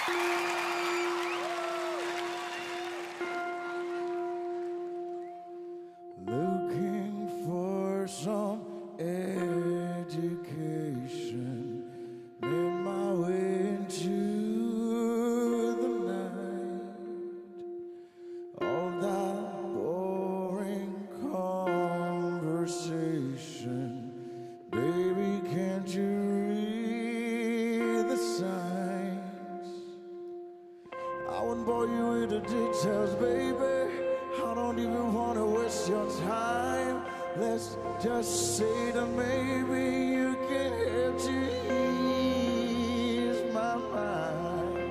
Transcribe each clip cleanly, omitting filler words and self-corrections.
Looking for some education, made my way into the night. All that boring conversation, baby, can't you read the signs? I won't bore you with the details, baby. I don't even want to waste your time. Let's just say that maybe you can help to ease my mind.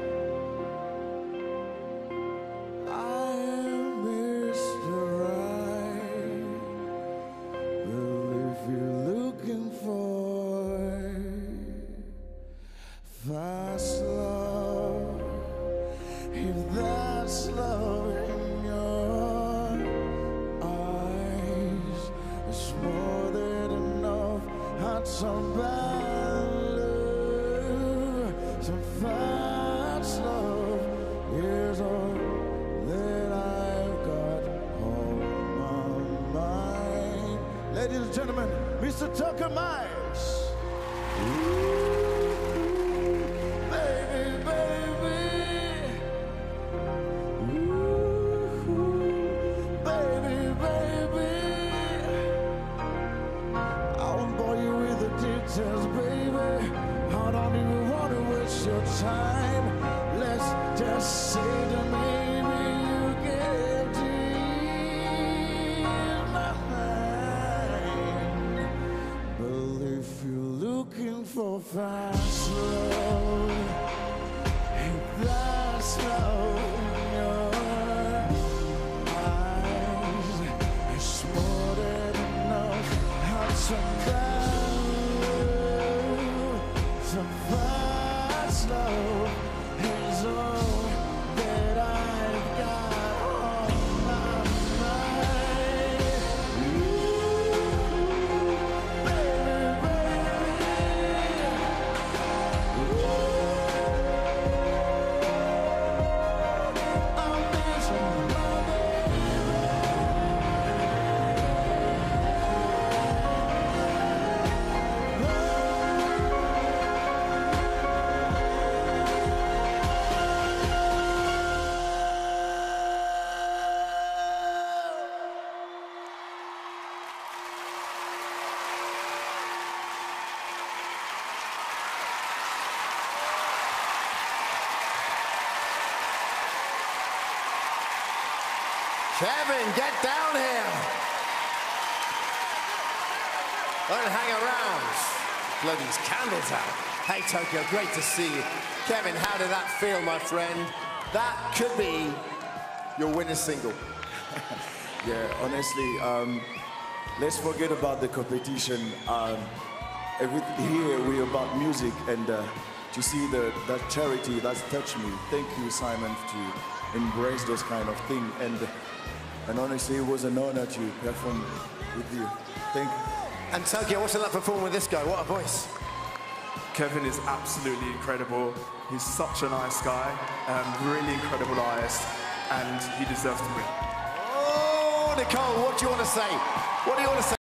I am Mr. Right, but if you're looking for fast love, if that's love in your eyes, it's more than enough. Had some bad love, some fast love. Here's all that I've got on my mind. Ladies and gentlemen, Mr. Tucker Miles. Baby, baby. Baby, baby. I won't bore you with the details, baby. I don't even want to waste your time. Let's just say that maybe you get to ease my mind. But if you're looking for fast love, if that's love in your eyes, it's more than enough. Have some love, some fast love is all that I've got on my mind. Baby, baby. I'm missing my baby. Kevin, get down here. Don't hang around. Blow these candles out. Hey, Tokio, great to see you. Kevin, how did that feel, my friend? That could be your winning single. Yeah, honestly, let's forget about the competition. Here we're about music, and to see that charity, that's touched me. Thank you, Simon, to embrace those kind of thing. And honestly, it was an honor to perform with you. Thank you. And Tokio, what's it like performing with this guy? What a voice. Kevin is absolutely incredible. He's such a nice guy, really incredible artist, and he deserves to win. Oh, Nicole, what do you want to say? What do you want to say?